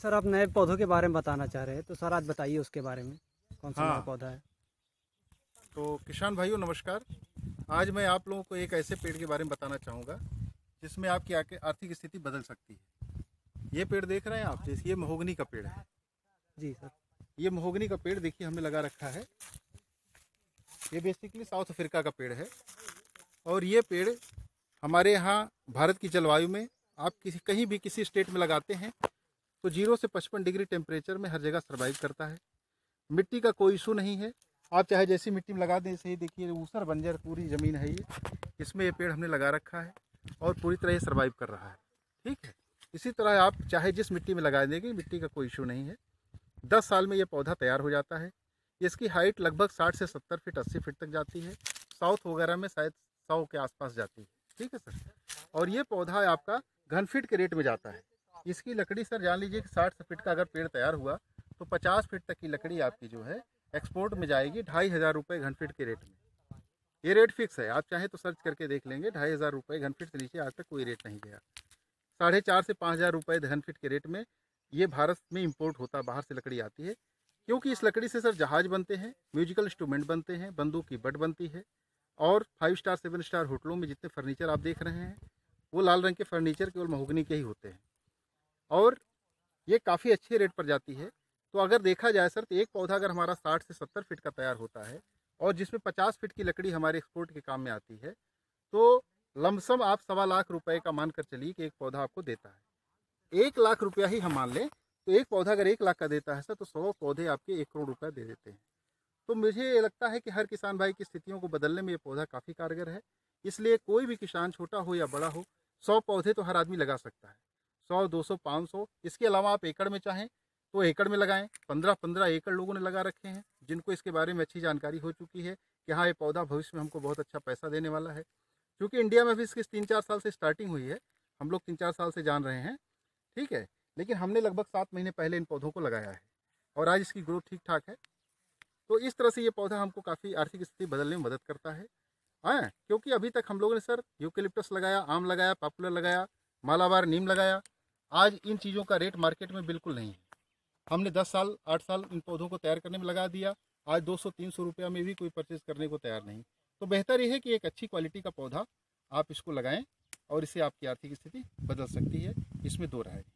Sir आप नए पौधों के बारे में बताना चाह रहे हैं, तो सर आज बताइए उसके बारे में, कौन सा नया पौधा है। तो किसान भाइयों नमस्कार। आज मैं आप लोगों को एक ऐसे पेड़ के बारे में बताना चाहूँगा जिसमें आपकी आर्थिक स्थिति बदल सकती है। ये पेड़ देख रहे हैं आप, जैसे ये महोगनी का पेड़ है। जी सर। ये महोगनी का पेड़ देखिए हमने लगा रखा है। ये बेसिकली साउथ अफ्रीका का पेड़ है और ये पेड़ हमारे यहाँ भारत की जलवायु में आप कहीं भी किसी स्टेट में लगाते हैं तो 0 से 55 डिग्री टेम्परेचर में हर जगह सर्वाइव करता है। मिट्टी का कोई इशू नहीं है, आप चाहे जैसी मिट्टी में लगा दें। ऐसे ही देखिए ऊसर बंजर पूरी ज़मीन है ये, इसमें ये पेड़ हमने लगा रखा है और पूरी तरह ये सर्वाइव कर रहा है। ठीक है, इसी तरह आप चाहे जिस मिट्टी में लगा देंगे, मिट्टी का कोई इशू नहीं है। 10 साल में ये पौधा तैयार हो जाता है। इसकी हाइट लगभग 60 से 70 फीट 80 फीट तक जाती है। साउथ वगैरह में शायद 100 के आसपास जाती है। ठीक है सर। और ये पौधा आपका घन फीट के रेट में जाता है। इसकी लकड़ी सर जान लीजिए कि 60 फीट का अगर पेड़ तैयार हुआ तो 50 फीट तक की लकड़ी आपकी जो है एक्सपोर्ट में जाएगी 2500 रुपये घन फीट के रेट में। ये रेट फिक्स है, आप चाहें तो सर्च करके देख लेंगे। 2500 रुपये घन फीट से नीचे आज तक कोई रेट नहीं गया। 4,500 से 5,000 रुपये घन फीट के रेट में ये भारत में इंपोर्ट होता, बाहर से लकड़ी आती है। क्योंकि इस लकड़ी से सर जहाज बनते हैं, म्यूजिकल इंस्ट्रूमेंट बनते हैं, बंदूक की बट बनती है और 5 स्टार 7 स्टार होटलों में जितने फर्नीचर आप देख रहे हैं वो लाल रंग के फर्नीचर केवल महोगनी के ही होते हैं और ये काफ़ी अच्छे रेट पर जाती है। तो अगर देखा जाए सर तो एक पौधा अगर हमारा 60 से 70 फीट का तैयार होता है और जिसमें 50 फीट की लकड़ी हमारे एक्सपोर्ट के काम में आती है तो लमसम आप 1.25 लाख रुपए का मान कर चलिए कि एक पौधा आपको देता है। 1 लाख रुपया ही हम मान लें तो एक पौधा अगर 1 लाख का देता है सर तो 100 पौधे आपके 1 करोड़ रुपये दे देते हैं। तो मुझे ये लगता है कि हर किसान भाई की स्थितियों को बदलने में ये पौधा काफ़ी कारगर है। इसलिए कोई भी किसान छोटा हो या बड़ा हो 100 पौधे तो हर आदमी लगा सकता है। 100, 200, 500। इसके अलावा आप एकड़ में चाहें तो एकड़ में लगाएं। 15-15 एकड़ लोगों ने लगा रखे हैं जिनको इसके बारे में अच्छी जानकारी हो चुकी है कि हाँ ये पौधा भविष्य में हमको बहुत अच्छा पैसा देने वाला है। क्योंकि इंडिया में भी इसकी 3-4 साल से स्टार्टिंग हुई है, हम लोग 3-4 साल से जान रहे हैं। ठीक है, लेकिन हमने लगभग 7 महीने पहले इन पौधों को लगाया है और आज इसकी ग्रोथ ठीक ठाक है। तो इस तरह से ये पौधा हमको काफ़ी आर्थिक स्थिति बदलने में मदद करता है। हाँ, क्योंकि अभी तक हम लोगों ने सर यूकेलिप्टस लगाया, आम लगाया, पॉपुलर लगाया, मालाबार नीम लगाया। आज इन चीज़ों का रेट मार्केट में बिल्कुल नहीं है। हमने 10 साल 8 साल इन पौधों को तैयार करने में लगा दिया, आज 200-300 रुपया में भी कोई परचेज करने को तैयार नहीं। तो बेहतर ये है कि एक अच्छी क्वालिटी का पौधा आप इसको लगाएं और इससे आपकी आर्थिक स्थिति बदल सकती है, इसमें दो राय।